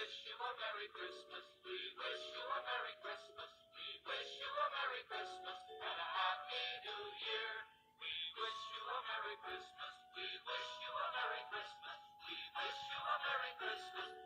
wish you a Merry Christmas. We wish you a Merry Christmas. We wish you a Merry Christmas and a Happy New Year. We wish you a Merry Christmas. We wish you a Merry Christmas. We wish you a Merry Christmas.